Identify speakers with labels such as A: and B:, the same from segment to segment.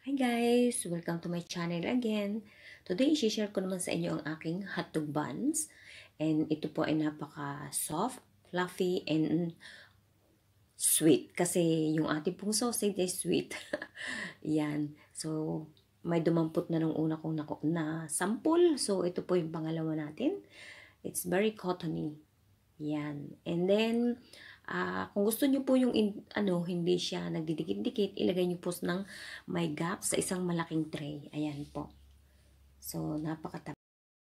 A: Hi guys! Welcome to my channel again. Today, i-share ko naman sa inyo ang aking hotdog buns. And ito po ay napaka-soft, fluffy, and sweet. Kasi yung ating pong sausage ay sweet. Yan. So, may dumampot na nung una kong na sample. So, ito po yung pangalawa natin. It's very cottony. Yan. And then, kung gusto nyo po yung hindi siya nagdidikit-dikit, ilagay nyo po ng may gap sa isang malaking tray. Ayan po. So, napakatamis,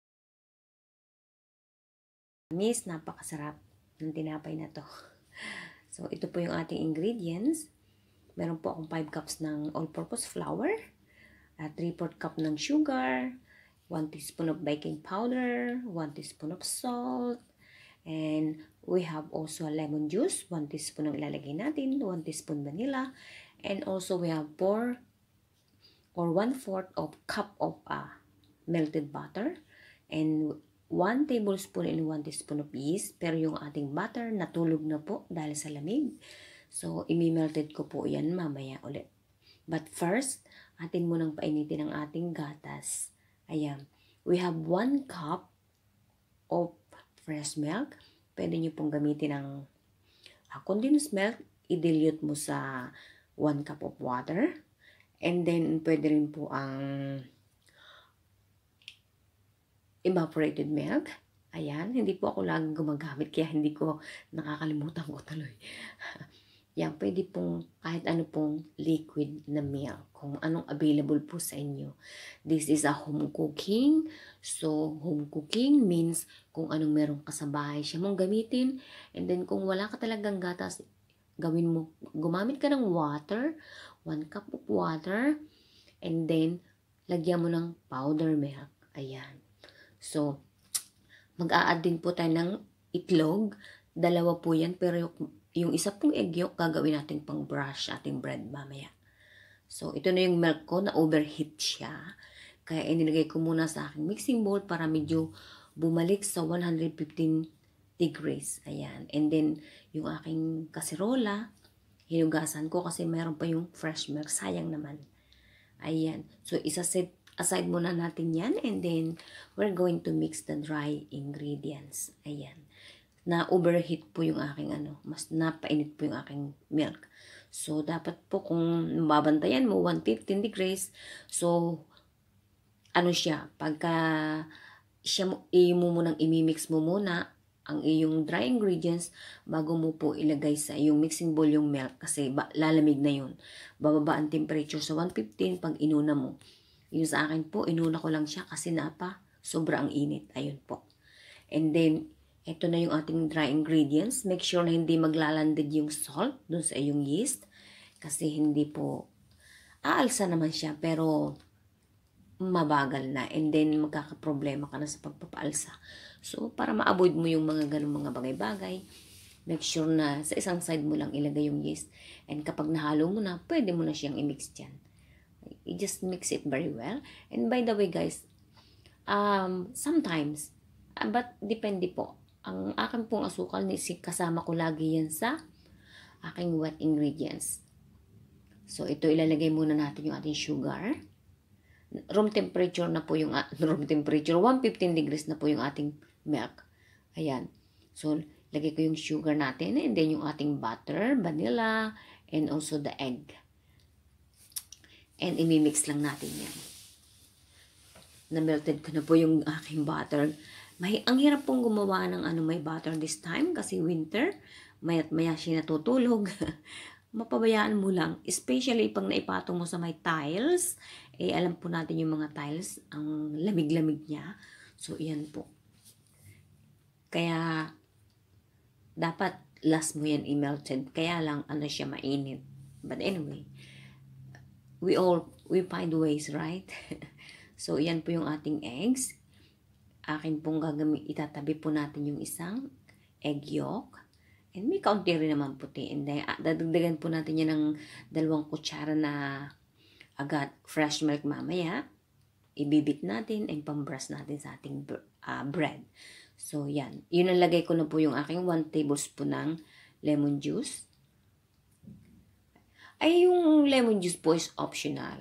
A: napakasarap ng tinapay na to. So, ito po yung ating ingredients. Meron po akong 5 cups ng all-purpose flour, 3/4 cup ng sugar, 1 teaspoon of baking powder, 1 teaspoon of salt, and we have also lemon juice, 1 teaspoon ang ilalagay natin, 1 teaspoon vanilla, and also we have 4 or 1/4 of cup of melted butter, and 1 tablespoon and 1 teaspoon of yeast. Pero yung ating butter natulog na po dahil sa lamig. So, imi-melted ko po yan mamaya ulit. But first, atin munang painitin ang ating gatas. Ayan. We have 1 cup of fresh milk. Pwede nyo pong gamitin ang condensed milk. I-dilute mo sa 1 cup of water. And then, pwede rin po ang evaporated milk. Ayan. Hindi po ako laging gumagamit kaya hindi ko nakakalimutan ko tuloy. Yan, pwede pong kahit ano pong liquid na milk, kung anong available po sa inyo. This is a home cooking. So, home cooking means kung anong meron ka sa bahay siya mong gamitin. And then, kung wala ka talagang gatas, gumamit ka ng water, 1 cup of water, and then, lagyan mo ng powder milk. Ayan. So, mag-a-add din po tayo ng itlog. 2 po yan, pero yung isa pong egg yolk, gagawin natin pang brush ating bread mamaya. So, ito na yung milk ko, na overheat siya. Kaya inilagay ko muna sa aking mixing bowl para medyo bumalik sa 115 degrees. Ayan. And then, yung aking kaserola, hinugasan ko kasi mayroon pa yung fresh milk. Sayang naman. Ayan. So, isa-set aside muna natin yan. And then, we're going to mix the dry ingredients. Ayan. Na overheat po yung aking mas napainit po yung aking milk. So, dapat po kung mababantayan mo, 115 degrees. So, pagka mo munang imimix mo muna ang iyong dry ingredients bago mo po ilagay sa iyong mixing bowl yung milk kasi lalamig na yun. Bababa ang temperature sa 115 pag inuna mo. Yung sa akin po, inuna ko lang siya kasi sobra ang init. Ayun po. And then, ito na yung ating dry ingredients. Make sure na hindi maglalandid yung salt dun sa iyong yeast. Kasi hindi po, aalsa naman siya pero mabagal na. And then, magkakaproblema ka na sa pagpapaalsa. So, para ma-avoid mo yung mga ganung mga bagay-bagay, make sure na sa isang side mo lang ilagay yung yeast. And kapag nahalo mo na, pwede mo na siyang i-mix dyan. You just mix it very well. And by the way guys, sometimes, but depende po. Ang akin pong asukal, kasama ko lagi yan sa aking wet ingredients. So, ito ilalagay muna natin yung ating sugar. Room temperature na po yung, room temperature, 115 degrees na po yung ating milk. Ayan. So, lagay ko yung sugar natin and then yung ating butter, vanilla, and also the egg. And imimix lang natin yan. Na-melted ko na po yung aking butter. Ang hirap pong gumawa ng may butter this time kasi winter. Maya't maya siya natutulog. Mapabayaan mo lang. Especially pag naipatong mo sa may tiles. Alam po natin yung mga tiles. Ang lamig-lamig niya. So, iyan po. Kaya, dapat last mo yan i-melted. Kaya lang, siya mainit. But anyway, we find ways, right? So, yan po yung ating eggs. Akin pong itatabi po natin yung isang egg yolk. And may kaunti rin naman puti. And then, dadagdagan po natin yan ng 2 kutsara na agad fresh milk mamaya. Ibibit natin and pambrush natin sa ating bread. So, yan. Yun ang lagay ko na po yung aking 1 tablespoon ng lemon juice. Ay, yung lemon juice po is optional.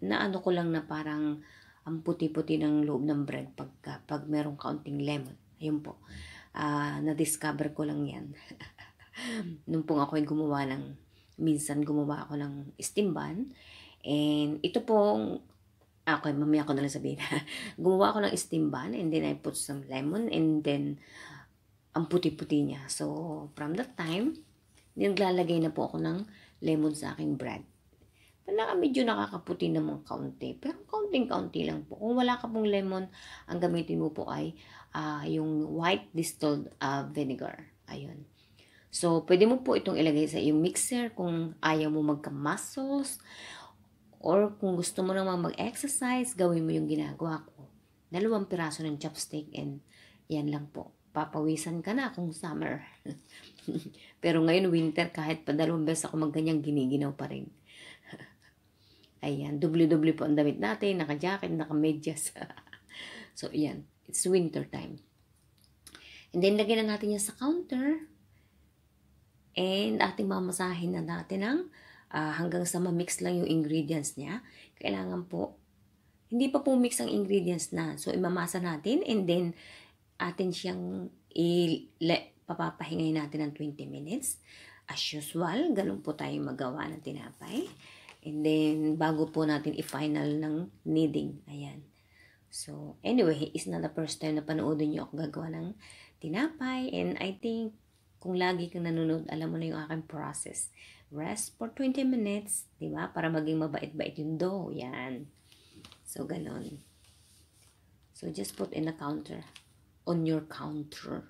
A: na ano ko lang na parang ang puti-puti ng loob ng bread pag merong kaunting lemon. Ayun po. Na-discover ko lang yan. Nung pong ako'y minsan gumawa ako ng steam bun. And ito pong, okay, mamaya ko na lang sabihin. Gumawa ako ng steam bun and then I put some lemon and then ang puti-puti niya. So, from that time, naglalagay na po ako ng lemon sa aking bread. Medyo nakakaputi naman kaunti. Pero kaunting-kaunti lang po. Kung wala ka pong lemon, ang gamitin mo po ay yung white distilled vinegar. Ayun. So, pwede mo po itong ilagay sa iyong mixer kung ayaw mo magka-muscles or kung gusto mo naman mag-exercise, gawin mo yung ginagawa ko. 2 piraso ng chopstick and yan lang po. Papawisan ka na kung summer. Pero ngayon winter, kahit pa 2 beses ako magganyang giniginaw pa rin. Ayan, doble-doble po ang damit natin, naka-jacket, naka-medyas. So, ayan, it's winter time. And then, lagyan na natin yan sa counter. And ating mamasahin na natin ng hanggang sa ma-mix lang yung ingredients niya. Kailangan po, hindi pa po mix ang ingredients na. So, imamasa natin and then, atin siyang papapahingay natin ng 20 minutes. As usual, ganun po tayo magawa ng tinapay. And then, bago po natin i-final ng kneading. Ayan. So, anyway, it's not the first time na panoodin nyo ako gagawa ng tinapay. And I think, kung lagi kang nanonood, alam mo na yung aking process. Rest for 20 minutes, di ba? Para maging mabait-bait yung dough. Yan. So, ganon. So, just put in the counter. On your counter.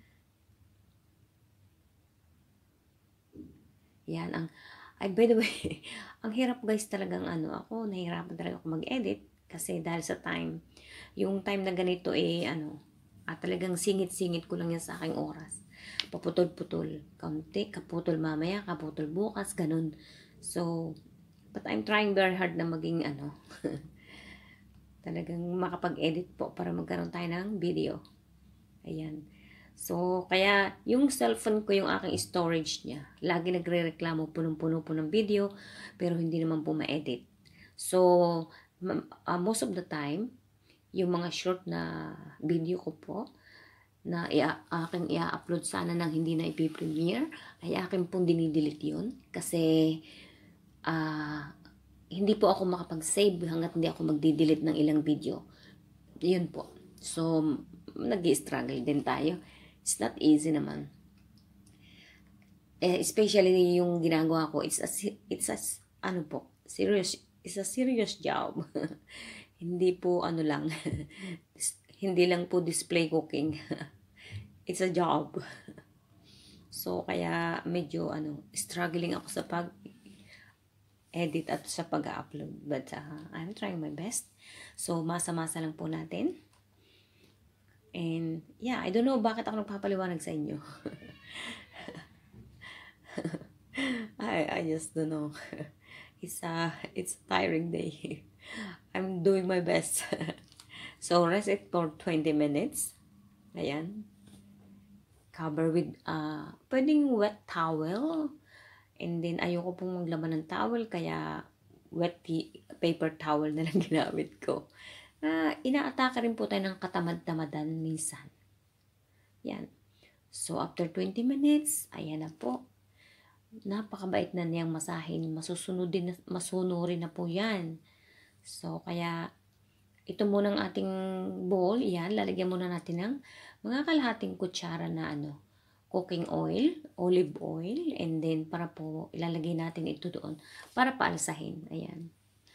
A: Yan. By the way, ang hirap guys talagang nahihirapan talaga ako mag-edit. Kasi dahil sa time, yung time na ganito talagang singit-singit ko lang yan sa aking oras. Paputol-putol. Kaunti, kaputol mamaya, kaputol bukas, ganun. So, but I'm trying very hard na maging talagang makapag-edit po para magkaroon tayo ng video. Ayan. So, kaya yung cellphone ko, yung aking storage niya, lagi nagre-reklamo, punong-puno po ng video, pero hindi naman po ma-edit. So, most of the time, yung mga short na video ko po, na aking i-upload sana nang hindi na ipipremiere, ay aking pong dinidelete yun. Kasi, hindi po ako makapag-save hanggat hindi ako magdi-delete ng ilang video. Yun po. So, nag-i-struggle din tayo. It's not easy naman. Especially yung ginagawa ko, it's a serious job. Hindi po lang, hindi lang po display cooking. It's a job. So, kaya medyo struggling ako sa pag-edit at sa pag-upload. But I'm trying my best. So, masa-masa lang po natin. And, yeah, I don't know bakit ako nagpapaliwanag sa inyo. I just don't know. It's a tiring day. I'm doing my best. So, rest it for 20 minutes. Ayan. Cover with, pwedeng wet towel. And then, ayoko pong maglaban ng towel, kaya wet paper towel na lang ginamit ko. Inaatake rin po tayo ng katamad-tamadan minsan. Yan. So, after 20 minutes, ayan na po. Napakabait na niyang masahin. Masunurin na po yan. So, kaya, ito muna ang ating bowl. Yan, lalagyan muna natin ng mga kalahating kutsara na cooking oil, olive oil, and then para po ilalagay natin ito doon para paalsahin. Ayan.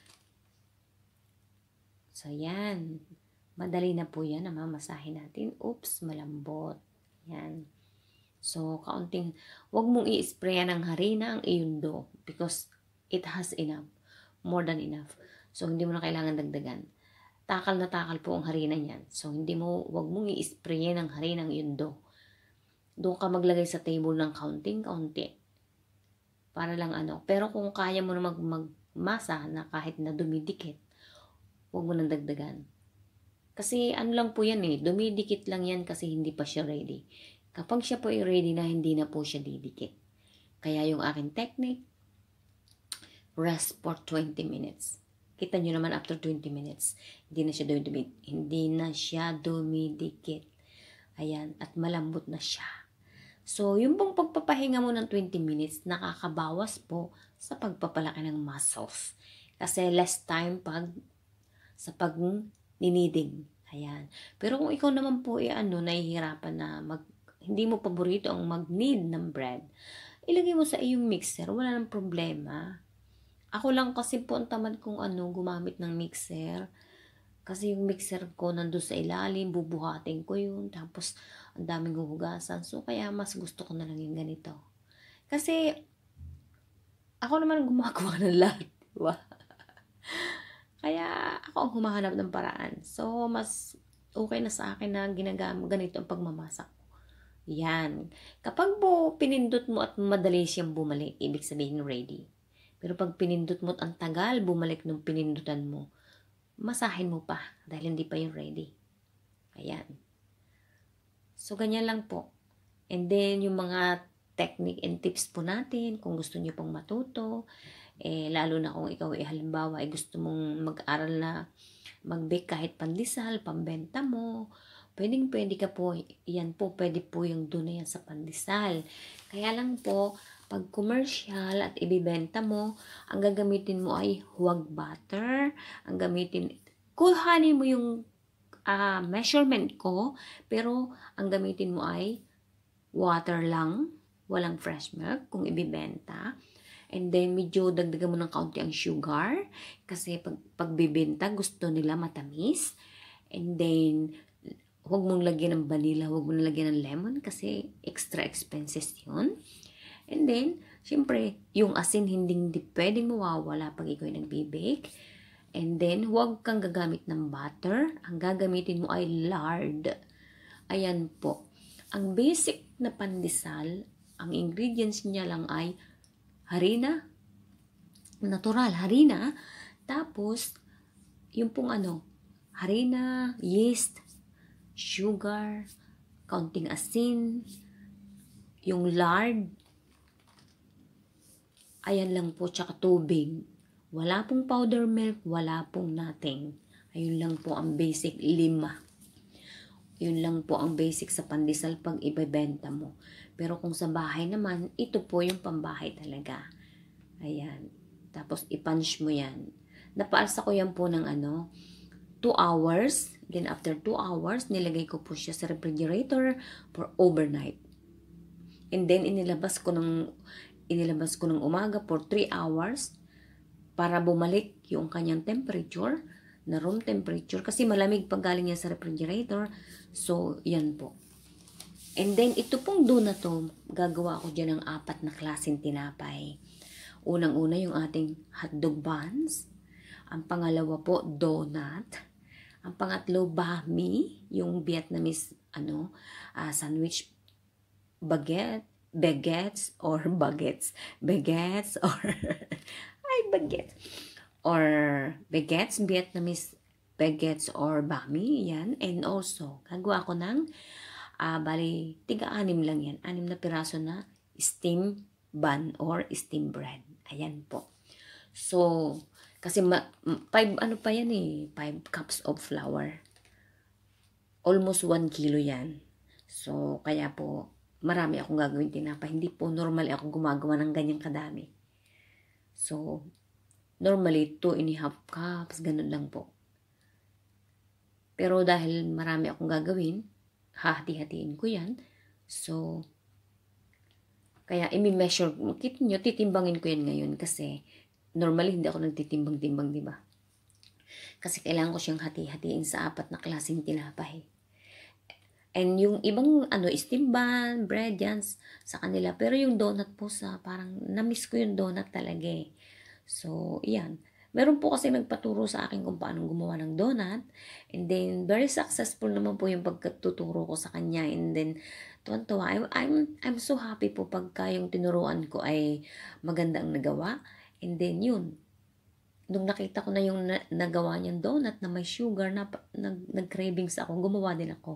A: So, yan. Madali na po yan na mamasahin natin. Oops, malambot. Yan. So, kaunting, wag mong i-sprayan ng harina ang iyong dough because it has enough. More than enough. So, hindi mo na kailangan dagdagan. Takal na takal po ang harina niyan. So, wag mong i-sprayan ng harina ang iyong dough. Doon ka maglagay sa table ng kaunting-kaunti. Para lang Pero kung kaya mo na magmasa na kahit na dumidikit, huwag mo nang dagdagan. Kasi lang po yan dumidikit lang yan kasi hindi pa siya ready. Kapag siya po ay ready na, hindi na po siya didikit. Kaya yung aking technique, rest for 20 minutes. Kita nyo naman after 20 minutes, hindi na siya dumidikit. Ayan, at malambot na siya. So, yung pong pagpapahinga mo ng 20 minutes, nakakabawas po sa pagpapalaki ng muscles. Kasi less time sa pagniniding. Ayan. Pero kung ikaw naman po nahihirapan na hindi mo paborito ang mag-knead ng bread, ilagay mo sa iyong mixer, wala nang problema. Ako lang kasi po ang tamad kong gumamit ng mixer. Kasi yung mixer ko nandun sa ilalim, bubuhatin ko yun, tapos ang daming huhugasan. So, kaya mas gusto ko na lang yung ganito. Kasi, ako naman gumagawa ng lahat, diba? Kaya, ako ang humahanap ng paraan. So, mas okay na sa akin na ganito ang pagmamasak. Yan. Kapag po pinindot mo at madali siyang bumalik, ibig sabihin ready. Pero pag pinindot mo at ang tagal bumalik nung pinindutan mo, masahin mo pa dahil hindi pa yung ready. Ayan. So, ganyan lang po. And then, yung mga technique and tips po natin, kung gusto niyo pong matuto, lalo na kung ikaw halimbawa gusto mong mag-aral na mag-bake kahit pandesal, pambenta mo, pwede ka po, yan po, pwede po yung doon na yan sa pandesal. Kaya lang po, pag commercial at ibibenta mo, ang gagamitin mo ay huwag butter. Kuhanin mo yung measurement ko, pero ang gamitin mo ay water lang, walang fresh milk kung ibibenta. And then, medyo dagdagan mo ng kaunti ang sugar, kasi pagbibenta, gusto nila matamis. And then, huwag mong lagyan ng vanilla, huwag mong lagyan ng lemon, kasi extra expenses yun. And then, syempre, yung asin hindi pwedeng mawawala pag ikaw ay nagbibake. And then, huwag kang gagamit ng butter. Ang gagamitin mo ay lard. Ayan po. Ang basic na pandesal, ang ingredients niya lang ay harina, natural harina. Tapos, yung pong harina, yeast, sugar, kaunting asin, yung lard, ayan lang po, tsaka tubig. Wala pong powder milk, wala pong nothing. Ayun lang po ang basic, 5. Yun lang po ang basic sa pandesal pag ibebenta mo. Pero kung sa bahay naman, ito po yung pambahay talaga. Ayan. Tapos i-punch mo yan. Napaalsa ko yan po ng 2 hours. Then after 2 hours, nilagay ko po siya sa refrigerator for overnight. And then inilabas ko ng umaga for 3 hours para bumalik yung kanyang temperature, na room temperature, kasi malamig pag galing yan sa refrigerator. So, yan po. And then, ito pong dough na to, gagawa ko dyan ng 4 na klaseng tinapay. Unang-una yung ating hotdog buns. Ang pangalawa po, donut. Ang pangatlo, bahmi, yung Vietnamese sandwich baguettes or Vietnamese baguettes or bami, yan. And also, gagawa ko ng bali, 6 lang yan, 6 na piraso na steam bun or steam bread. Ayan po. So, kasi 5 cups of flour. Almost 1 kilo yan. So, kaya po, marami akong gagawin tinapay. Hindi po normally ako gumagawa ng ganyang kadami. So, normally 2.5 cups, ganun lang po. Pero dahil marami akong gagawin, hahati-hatiin ko yan. So, kaya imi-measure, kita nyo, titimbangin ko yan ngayon kasi normally hindi ako nagtitimbang-timbang, di ba? Kasi kailangan ko siyang hati-hatiin sa 4 na klaseng tinapay. And yung ibang steam bun, bread, yan sa kanila. Pero yung donut po parang na-miss ko yung donut talaga eh. So, yan. Meron po kasi nagpaturo sa akin kung paano gumawa ng donut. And then, very successful naman po yung pagkatuturo ko sa kanya. And then, tuwan-tuwa. I'm so happy po pagka yung tinuruan ko ay maganda ang nagawa. And then, yun. Nung nakita ko na yung nagawa niyang donut na may sugar, nag-cravings ako, gumawa din ako.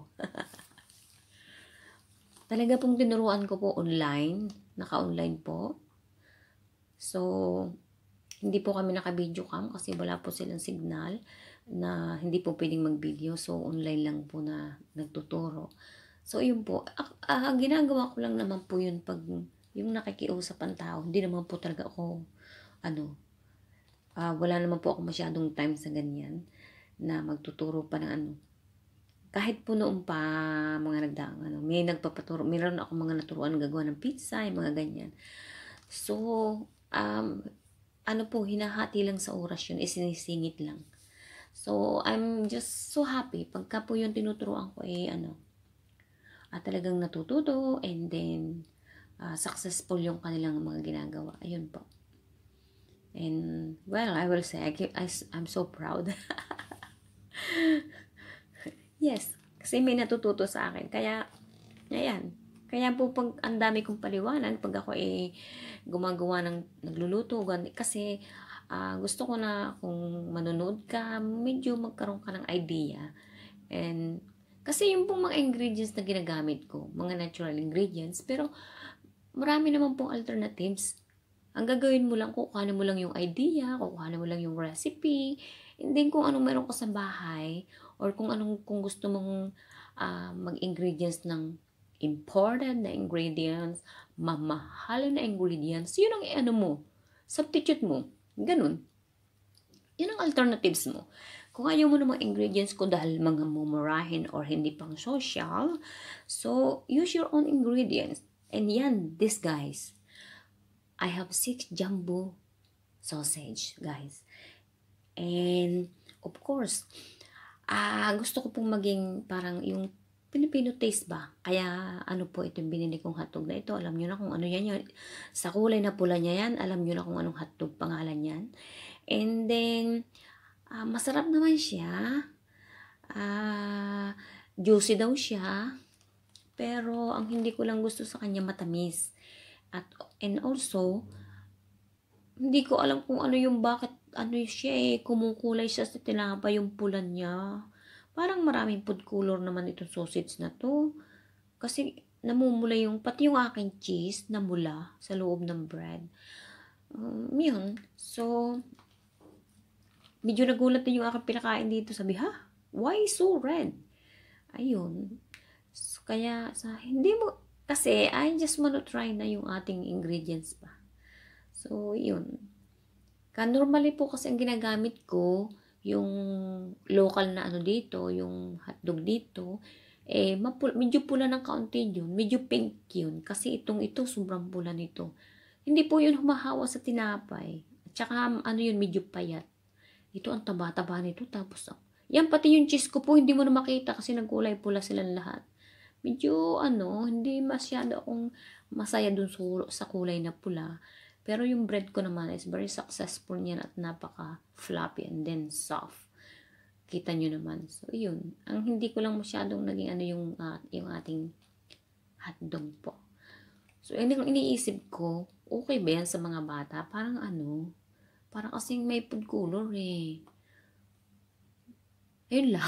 A: Talaga pong tinuruan ko po online. Naka-online po. So, Hindi po kami naka-video cam kasi wala po silang signal na hindi po pwedeng mag-video. So, online lang po na nagtuturo. So, yun po. Ang ginagawa ko lang naman po yun pag yung nakikiusap ang tao. Hindi naman po talaga ako, wala naman po ako masyadong time sa ganyan na magtuturo pa ng kahit po noon pa mga nagdaang may nagpapaturo, meron ako mga naturuan gagawa ng pizza, yung mga ganyan. So, hinahati lang sa oras yun, isinisingit lang. So, I'm just so happy pagka po yung tinuturuan ko talagang natututo and then successful yung kanilang mga ginagawa. Ayun po. And, well, I will say, I'm so proud. Yes, kasi may natututo sa akin. Kaya, ayan. Kaya po pag ang dami kong paliwanag, pag ako gumagawa nagluluto, kasi gusto ko na kung manonood ka, medyo magkaroon ka ng idea. And, kasi yung pong mga ingredients na ginagamit ko, mga natural ingredients, pero marami naman pong alternatives. Ang gagawin mo lang, kukuhanin mo lang yung idea, kukuhanin mo lang yung recipe, and then kung anong meron ka sa bahay, or kung gusto mong mag-ingredients ng imported na ingredients, mamahalin na ingredients, yun ang substitute mo. Ganun. Yun ang alternatives mo. Kung ayaw mo ng mga ingredients ko dahil mga mumurahin or hindi pang social, so use your own ingredients. And yan, this guys, I have 6 jumbo sausage, guys. And, of course, gusto ko pong maging parang yung Filipino taste ba? Kaya po itong binili kong hotdog na ito. Alam nyo na kung ano yan. Sa kulay na pula niya yan, alam nyo na kung anong hotdog pangalan yan. And then, masarap naman siya. Juicy daw siya. Pero, ang hindi ko lang gusto sa kanya matamis. And also, hindi ko alam kung bakit siya kumukulay siya sa tinapay yung pula niya. Parang maraming food color naman itong sausage na to. Kasi namumula pati yung aking cheese namula sa loob ng bread. Yun. So, medyo nagulat din yung aking pinakain dito. Sabi, why so red? Ayun. So, kaya, kasi I just want to try na yung ating ingredients pa. So, yun. Normally po kasi ang ginagamit ko, yung local na dito, yung hotdog dito, medyo pula ng kaunti yun, medyo pink yun. Kasi ito, sobrang pula nito. Hindi po yun humahawa sa tinapay. At saka, medyo payat. Ito, ang taba-taba nito. Tapos, yan, pati yung cheese ko po, hindi mo na makita kasi nagkulay pula silang lahat. Medyo, hindi masyado akong masaya dun sa kulay na pula. Pero yung bread ko naman is very successful niyan at napaka-floppy and then soft. Kita nyo naman. So, yun. Ang hindi ko lang masyadong naging yung ating hotdog po. So, yung iniisip ko, okay ba yan sa mga bata? Parang parang kasing may food color Ayun lang.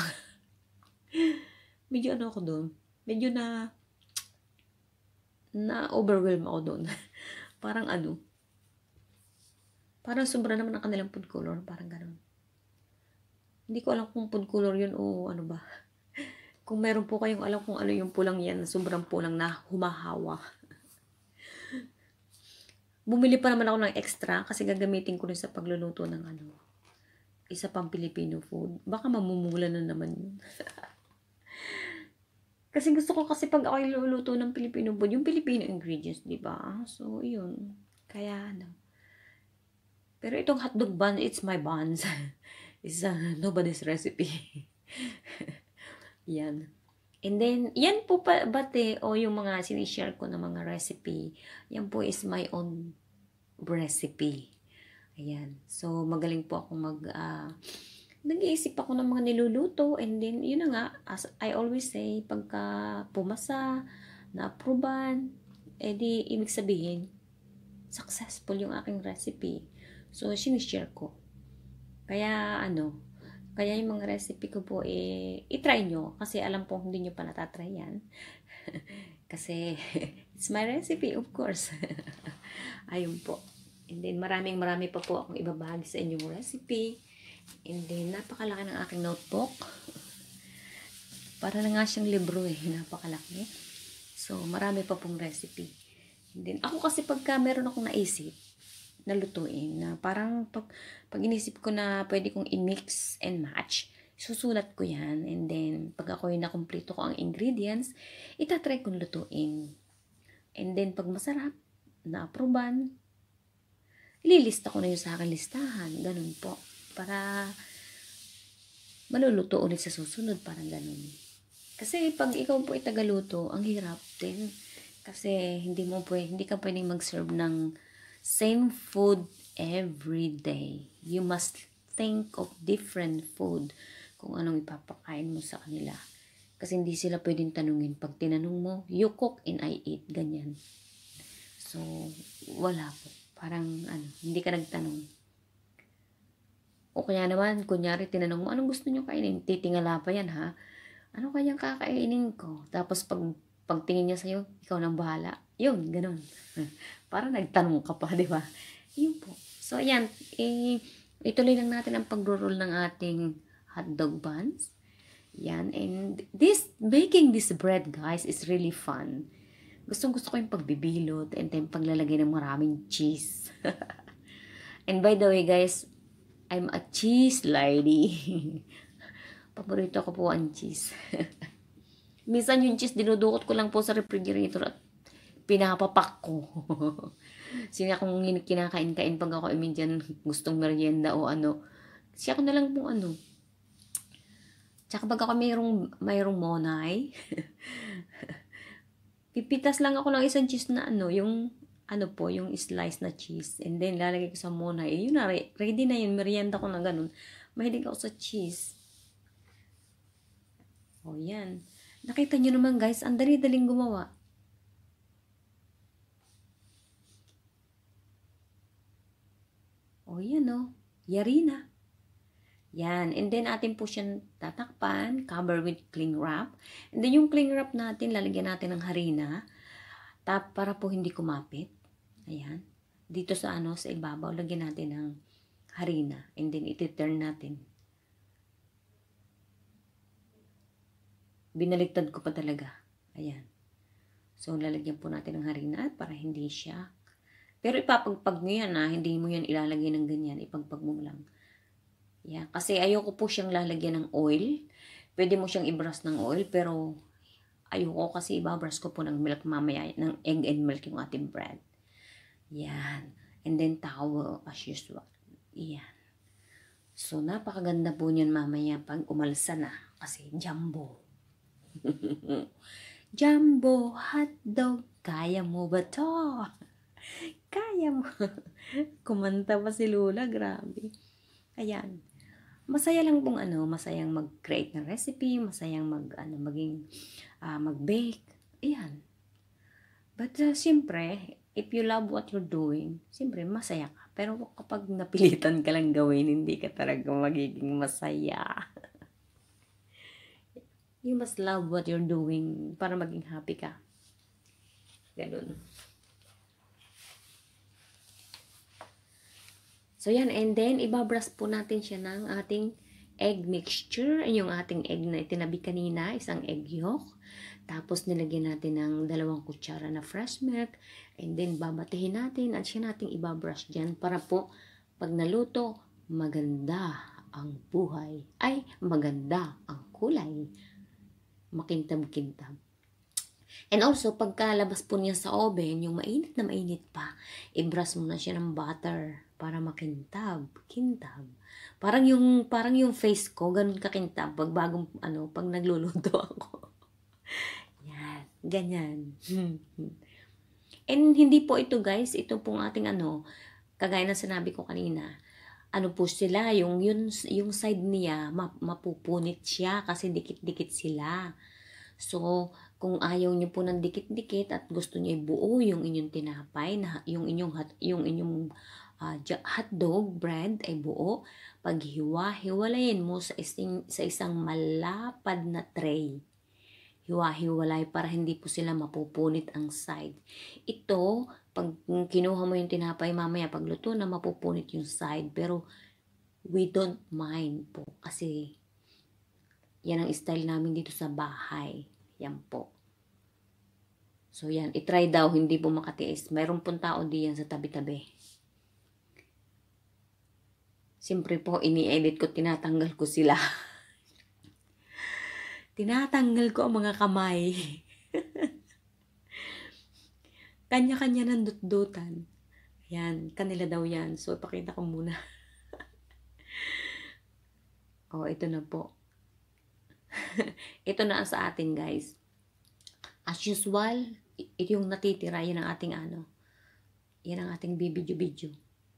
A: Medyo ako doon. Medyo na-overwhelm ako doon. Parang parang sobra naman ang kanilang food color. Parang gano'n. Hindi ko alam kung food color yun o ano ba. Kung meron po kayong alam kung ano yung pulang yan, sobrang pulang na humahawa. Bumili pa naman ako ng extra kasi gagamitin ko rin sa pagluluto ng isa pang Filipino food. Baka mamumula na naman yun. Kasi gusto ko kasi pag ako iluluto ng Filipino food, yung Filipino ingredients, di ba? So, yun. Kaya, Pero itong hotdog bun, it's my buns. It's nobody's recipe. Yan. And then, yan po yung mga sinishare ko na mga recipe. Yan po is my own recipe. Ayan. So, magaling po ako nag-iisip ako ng mga niluluto. And then, yun na nga, as I always say, pagka pumasa, na-approvean, edi, ibig sabihin, successful yung aking recipe. So, sinishare ko. Kaya, kaya yung mga recipe ko po, i-try nyo. Kasi alam po, hindi nyo pa natatry yan. Kasi, it's my recipe, of course. Ayun po. And then, marami pa po akong ibabahagi sa inyong recipe. And then, napakalaki ng aking notebook. Para na nga siyang libro eh, napakalaki. So, marami pa pong recipe. And then, ako kasi pagka meron akong naisip na lutuin, na parang pag inisip ko na pwede kong i-mix and match, susulat ko yan. And then, pag ako yung nakumpleto ko ang ingredients, itatry kong lutuin. And then, pag masarap, na-aproban, ililista ko na yun sa aking listahan. Ganun po. Para maluluto ulit sa susunod. Parang ganun. Kasi pag ikaw po itagaluto, ang hirap din. Kasi hindi ka pwedeng mag-serve ng same food every day. You must think of different food kung anong ipapakain mo sa kanila. Kasi hindi sila pwedeng tanungin. Pag tinanong mo, you cook and I eat. Ganyan. So, wala po. Parang, hindi ka nagtanong. O kaya naman, kunyari, tinanong mo, anong gusto nyo kainin? Titingala pa yan, ha? Ano kayang kakainin ko? Tapos, pagtingin niya sa'yo, ikaw nang bahala. Yun, ganun. Parang nagtanong ka pa, di ba? Yun po. So, ayan. Ituloy lang natin ang pagro-roll ng ating hotdog buns. Yan. And making this bread, guys, is really fun. Gustong-gusto ko yung pagbibilot and then paglalagay ng maraming cheese. And by the way, guys, I'm a cheese lady. Paborito ko po ang cheese. Minsan yung cheese, dinudukot ko lang po sa refrigerator at pinapapak ko. Sina kung kinakain-kain pag ako minsan gustong merienda o ano. Siya ko na lang po Tsaka pag ako mayroong monay, pipitas lang ako ng isang cheese na yung slice na cheese. And then, lalagay ko sa monay. Yun na, ready na yun. Merienda ko na ganun. Mahilig ako sa cheese. O, yan. Nakita nyo naman, guys, ang dali-daling gumawa. O, yan, o. Yari na. Yan. And then, atin po siyang tatakpan, cover with cling wrap. And then, yung cling wrap natin, lalagyan natin ng harina. Para po hindi kumapit. Ayan. Dito sa sa ibabaw, lagyan natin ng harina. And then, iti-turn natin. Binaliktad ko pa talaga. Ayan. So, lalagyan po natin ng harina para hindi siya. Pero ipapagpag nyo yan hindi mo yan ilalagay ng ganyan. Ipagpag mo lang. Yan. Kasi ayoko po siyang lalagyan ng oil. Pwede mo siyang i-brush ng oil, pero ayoko kasi ibabrush ko po ng milk mamaya, ng egg and milk yung ating bread. Yan. And then towel as usual. Yan. So, napakaganda po niyan mamaya pag umalsa na. Kasi jumbo. Jumbo hotdog. Kaya mo ba to? Kaya mo. Kumanta pa si Lola. Grabe. Ayan. Masaya lang pong masayang mag-create ng recipe, masayang mag-bake. Ayan. But siyempre, if you love what you're doing, siyempre masaya ka. Pero kapag napilitan ka lang gawin, hindi ka talaga magiging masaya. You must love what you're doing para maging happy ka. Ganun. So, yan. And then, ibabrush po natin siya ng ating egg mixture. Yung ating egg na itinabi kanina, isang egg yolk. Tapos, nilagyan natin ng 2 kutsara na fresh milk. And then, babatihin natin at siya nating ibabrush dyan para po, pag naluto, maganda ang buhay. Ay, maganda ang kulay. Makintab-kintab. And also, pagkalabas po niya sa oven, yung mainit na mainit pa, i-brush mo na siya ng butter para makintab, kintab. Parang yung face ko, ganun kakintab pag pag nagluluto ako. Yan, ganyan. And hindi po ito, guys, ito pong ating kagaya ng sinabi ko kanina, po sila, yung side niya, mapupunit siya kasi dikit-dikit sila. So, kung ayaw niyo po ng dikit-dikit at gusto niyo ibuo yung inyong tinapay, yung inyong hotdog bread ay buo, paghiwa-hiwalayin mo sa isang malapad na tray. Hiwa-hiwalay para hindi po sila mapupunit ang side. Ito, pag kinuha mo yung tinapay mamaya, pag luto na, mapupunit yung side. Pero, we don't mind po. Kasi, yan ang style namin dito sa bahay. Yan po. So, yan. I-try daw, hindi po makatiis. Mayroon pong tao diyan sa tabi-tabi. Siyempre po, ini-edit ko, tinatanggal ko sila. Tinatanggal ko ang mga kamay. Kanya-kanya ng dut-dutan. Yan, kanila daw yan. So, ipakita ko muna. Oh, ito na po. Ito na sa atin, guys. As usual, ito yung natitira. Yan ang ating yan ang ating bibidyo-bidyo.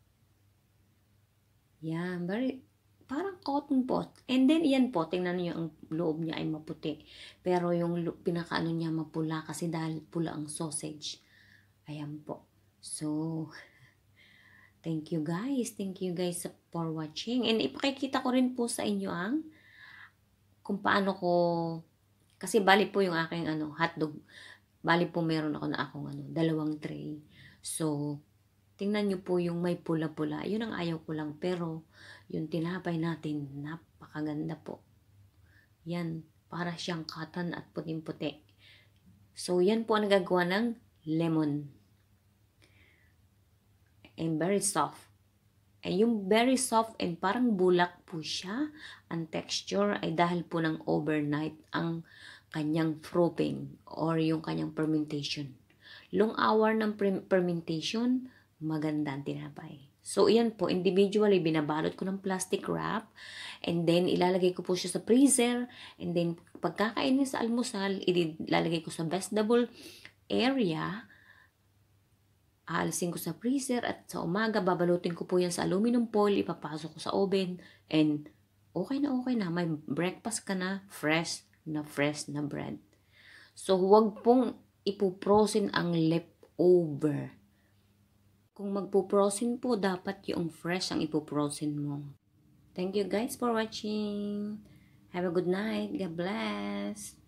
A: Yan, parang cotton pot. And then, yan po, tingnan niyo ang loob niya ay maputi. Pero yung pinakaano niya mapula kasi dahil pula ang sausage. Ayan po. So, thank you guys. Thank you guys for watching. And ipakikita ko rin po sa inyo kung paano ko, kasi bali po yung aking hotdog. Bali po meron ako na akong 2 tray. So, tingnan nyo po yung may pula-pula. Yun ang ayaw ko lang. Pero, yung tinapay natin, napakaganda po. Yan, para siyang cotton at puting-puti. So, yan po ang nagagawa ng lemon. And very soft. And yung very soft and parang bulak po siya. Ang texture ay dahil po ng overnight ang kanyang proofing or yung kanyang fermentation. Long hour ng fermentation, maganda ang tinapay. So, yan po, individually, binabalot ko ng plastic wrap. And then, ilalagay ko po siya sa freezer. And then, pagkakainin sa almusal, ilalagay ko sa vegetable area. Aalisin ko sa freezer at sa umaga, babalutin ko po yan sa aluminum foil, ipapasok ko sa oven, and okay na, may breakfast ka na, fresh na bread. So, huwag pong ipuprosin ang leftover. Kung magpuprosin po, dapat yung fresh ang ipuprosin mo. Thank you guys for watching. Have a good night. God bless.